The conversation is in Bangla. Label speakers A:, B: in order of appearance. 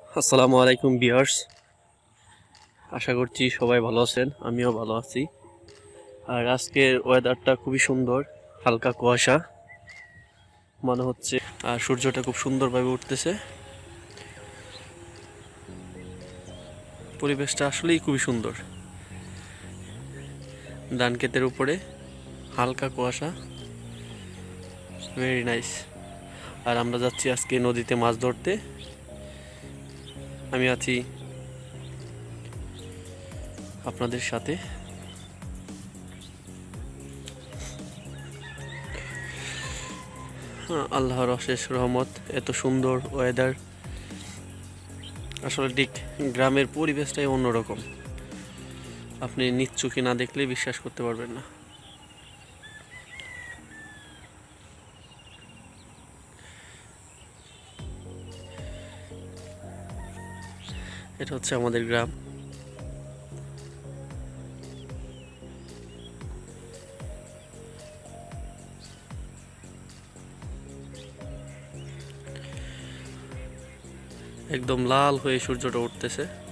A: আসসালামু আলাইকুম ভিউয়ার্স, আশা করছি সবাই ভালো আছেন। আমিও ভালো আছি। আর আজকের ওয়েদারটা খুবই সুন্দর, হালকা কুয়াশা মনে হচ্ছে। আর সূর্যটা খুব সুন্দরভাবে উঠতেছে। পরিবেশটা আসলেই খুবই সুন্দর। ধান ক্ষেতের উপরে হালকা কুয়াশা, ভেরি নাইস। আর আমরা যাচ্ছি আজকে নদীতে মাছ ধরতে। আমি আছি আপনাদের সাথে। আল্লাহর অশেষ রহমত, এত সুন্দর ওয়েদার। আসলে ঠিক গ্রামের পরিবেশটাই অন্যরকম। আপনি নিজ চোখে না দেখলে বিশ্বাস করতে পারবেন না। এটা হচ্ছে আমাদের গ্রাম। একদম লাল হয়ে সূর্যটা উঠতেছে।